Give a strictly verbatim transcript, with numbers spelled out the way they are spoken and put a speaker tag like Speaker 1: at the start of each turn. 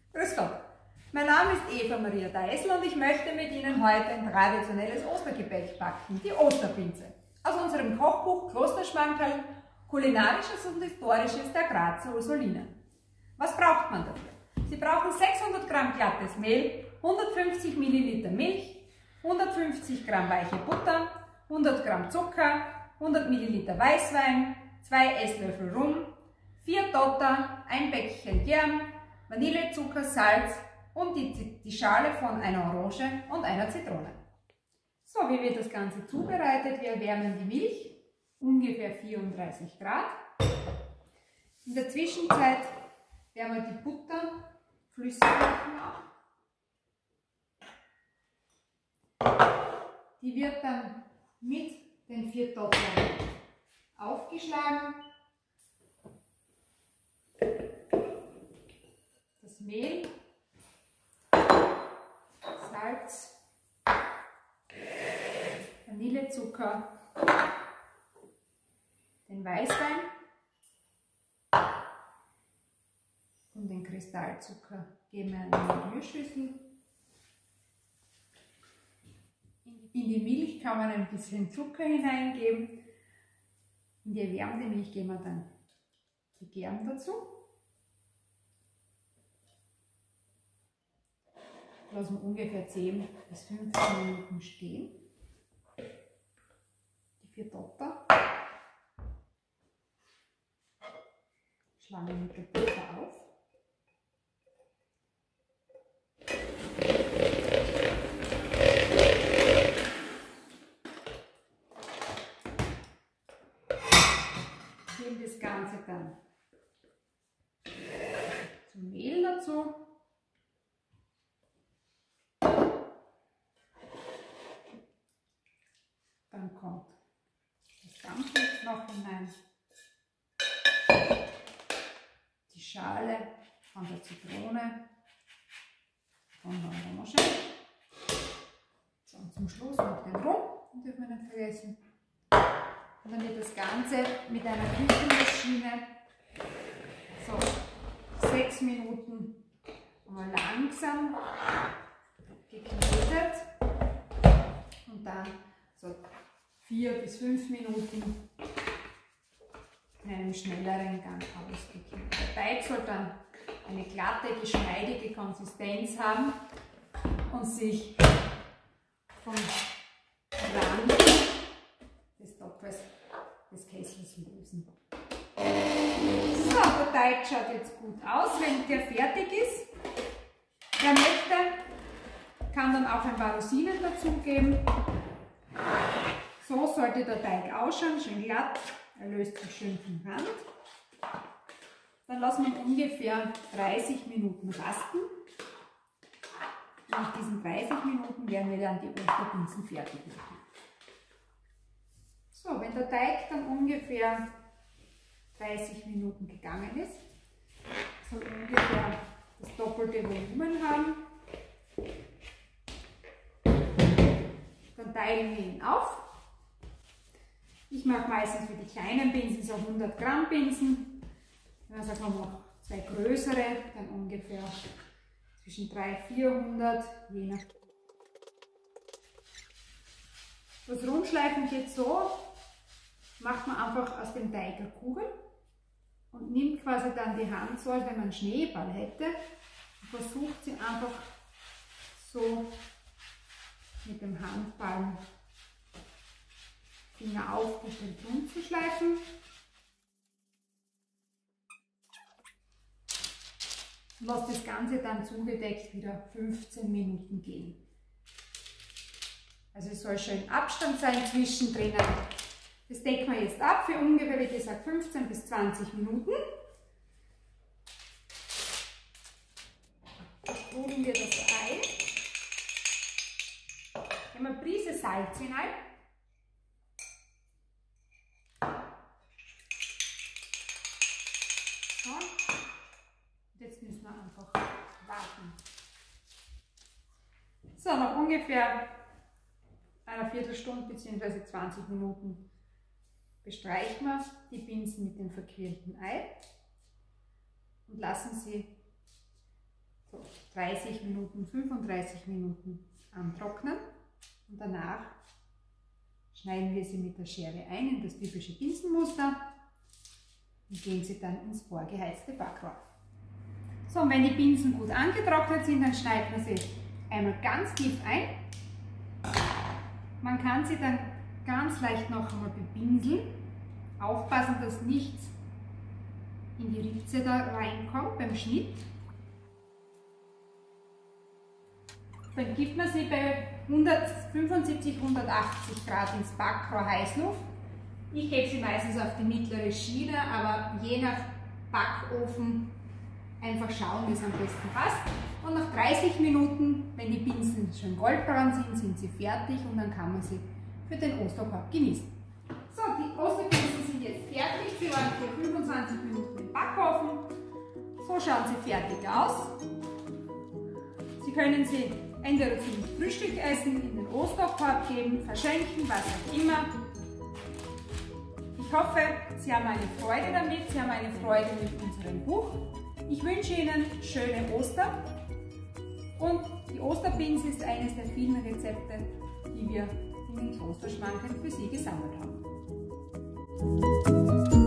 Speaker 1: Grüß Gott, mein Name ist Eva Maria Deisel und ich möchte mit Ihnen heute ein traditionelles Ostergebäck backen, die Osterpinze. Aus unserem Kochbuch Klosterschmankerl, kulinarisches und historisches der Grazer Ursulinen. Was braucht man dafür? Sie brauchen sechshundert Gramm glattes Mehl, hundertfünfzig Milliliter Milch, hundertfünfzig Gramm weiche Butter, hundert Gramm Zucker, hundert Milliliter Weißwein, zwei Esslöffel Rum, vier Dotter, ein Päckchen Germ, Vanillezucker, Salz und die, die Schale von einer Orange und einer Zitrone. So, wie wird das Ganze zubereitet? Wir erwärmen die Milch, ungefähr vierunddreißig Grad. In der Zwischenzeit wärmen wir die Butter flüssig machen. Die wird dann mit den vier Dottern aufgeschlagen. Das Mehl, Salz, Vanillezucker, den Weißwein und den Kristallzucker geben wir in eine Rührschüssel. In die Milch kann man ein bisschen Zucker hineingeben. In die erwärmte Milch geben wir dann die Germ dazu. Lassen wir ungefähr zehn bis fünfzehn Minuten stehen. Die vier Dotter schlagen wir mit der Butter auf. Geben das Ganze dann zum Mehl dazu. Dann kommt das Ganze noch hinein, die Schale von der Zitrone, von der Orange. So, und zum Schluss noch den Rum, den dürfen wir nicht vergessen. Und dann wird das Ganze mit einer Küchenmaschine so sechs Minuten mal langsam geknetet und dann so vier bis fünf Minuten in einem schnelleren Gang ausgeknetet. Der Teig soll dann eine glatte, geschmeidige Konsistenz haben und sich vom Rand des Topfes des Kessels lösen. So, der Teig schaut jetzt gut aus. Wenn der fertig ist, wer möchte, kann dann auch ein paar Rosinen dazugeben. So sollte der Teig ausschauen, schön glatt, er löst sich schön vom Rand. Dann lassen wir ihn ungefähr dreißig Minuten rasten. Nach diesen dreißig Minuten werden wir dann die Osterpinzen fertig machen. So, wenn der Teig dann ungefähr dreißig Minuten gegangen ist, soll ungefähr das doppelte Volumen haben. Dann teilen wir ihn auf. Ich mache meistens für die kleinen Pinsen so hundert Gramm Pinsen. Also haben wir noch zwei größere, dann ungefähr zwischen dreihundert und vierhundert, je nach. Das Rundschleifen geht so, macht man einfach aus dem Teig eine Kugel und nimmt quasi dann die Hand so, als wenn man einen Schneeball hätte und versucht sie einfach so mit dem Handballen Finger aufgestellt rund zu schleifen. Und lasse das Ganze dann zugedeckt wieder fünfzehn Minuten gehen. Also es soll schön Abstand sein zwischendrin. Das decken wir jetzt ab für ungefähr, wie gesagt, fünfzehn bis zwanzig Minuten. Sprudeln wir das Ei. Geben wir eine Prise Salz hinein. So. Und jetzt müssen wir einfach warten. So, nach ungefähr einer Viertelstunde bzw. zwanzig Minuten bestreichen wir die Pinsen mit dem verquirlten Ei und lassen sie so dreißig Minuten, fünfunddreißig Minuten antrocknen und danach schneiden wir sie mit der Schere ein in das typische Binsenmuster und gehen sie dann ins vorgeheizte Backrohr. So, und wenn die Binsen gut angetrocknet sind, dann schneidet man sie einmal ganz tief ein. Man kann sie dann ganz leicht noch einmal bepinseln. Aufpassen, dass nichts in die Ritze da reinkommt beim Schnitt. Dann gibt man sie bei hundertfünfundsiebzig, hundertachtzig Grad ins Backrohr Heißluft. Ich gebe sie meistens auf die mittlere Schiene, aber je nach Backofen einfach schauen, wie es am besten passt. Und nach dreißig Minuten, wenn die Binsen schon goldbraun sind, sind sie fertig und dann kann man sie für den Osterkorb genießen. So, die Osterbinsen sind jetzt fertig. Sie waren für fünfundzwanzig Minuten im Backofen. So schauen sie fertig aus. Sie können sie entweder zum Frühstück essen, in den Osterkorb geben, verschenken, was auch immer. Ich hoffe, Sie haben eine Freude damit, Sie haben eine Freude mit unserem Buch. Ich wünsche Ihnen schöne Ostern und die Osterbinse ist eines der vielen Rezepte, die wir in den Klosterschmankerl für Sie gesammelt haben.